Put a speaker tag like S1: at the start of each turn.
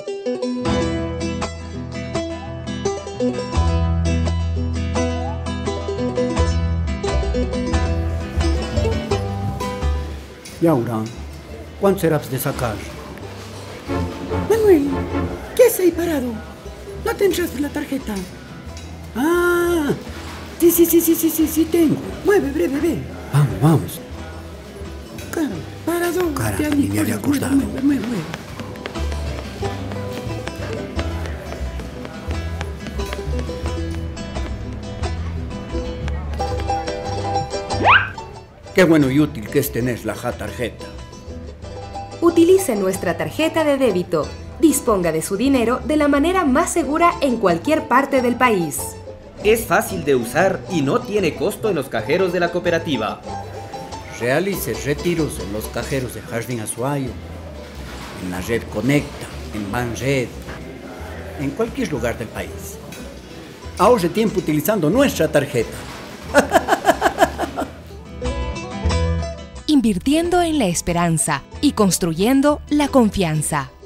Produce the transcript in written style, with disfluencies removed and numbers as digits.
S1: Y ahora, ¿cuánto serás de sacar?
S2: Manuel, ¿qué haces ahí parado? ¿No te entraste la tarjeta?
S1: Ah, sí, tengo.
S2: Mueve, breve, ve.
S1: Vamos.
S2: Cara, parado.
S1: Caramba, ni me había acordado.
S2: Mueve.
S1: Qué bueno y útil que es tener la tarjeta.
S3: Utilice nuestra tarjeta de débito. Disponga de su dinero de la manera más segura en cualquier parte del país.
S4: Es fácil de usar y no tiene costo en los cajeros de la cooperativa.
S1: Realice retiros en los cajeros de Jardín Azuayo, en la red Conecta, en Banred, en cualquier lugar del país. Ahorre tiempo utilizando nuestra tarjeta.
S3: Invirtiendo en la esperanza y construyendo la confianza.